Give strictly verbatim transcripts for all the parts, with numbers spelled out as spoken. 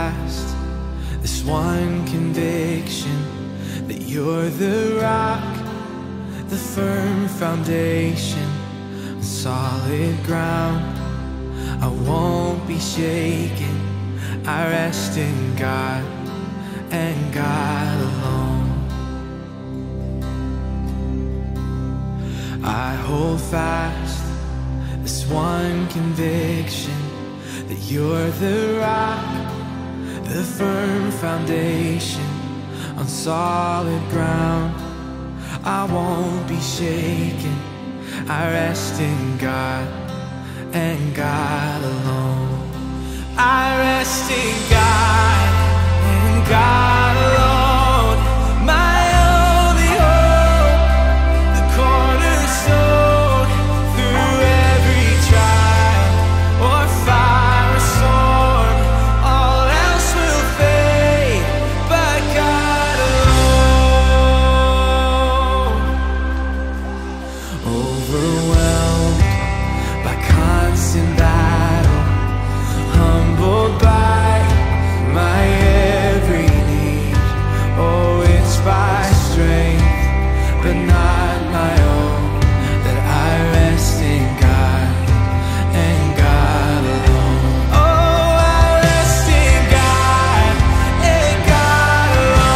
fast, this one conviction, that you're the rock, the firm foundation, on solid ground. I won't be shaken, I rest in God and God alone. I hold fast this one conviction, that you're the rock, the firm foundation, on solid ground. I won't be shaken, I rest in God and God alone. I rest in God and God alone, my only hope, the cornerstone. Through every trial or fire or storm, all else will fade, but God alone. Overwhelmed by constant battle, humbled by my every need. Oh, it's by strength, but not my own, that I rest in God and God alone. Oh, I rest in God and God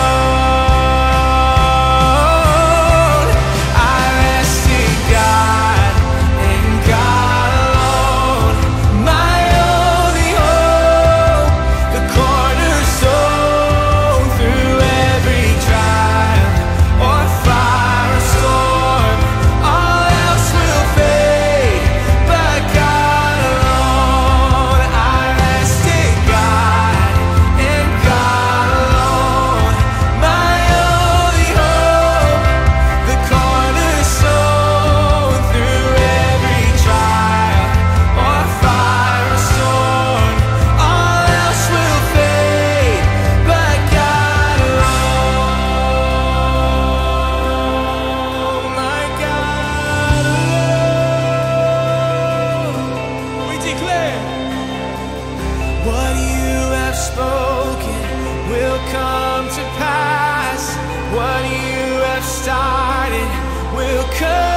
alone. I rest in God and God alone, my only hope, the cornerstone. Through every trial or fire or storm, all else will fade, but God alone. I rest in God and God alone, my only hope, the cornerstone. Through every trial or fire or storm, all else will fade, but God alone, my God alone. We declare, what you have spoken will come to pass. What you have started will come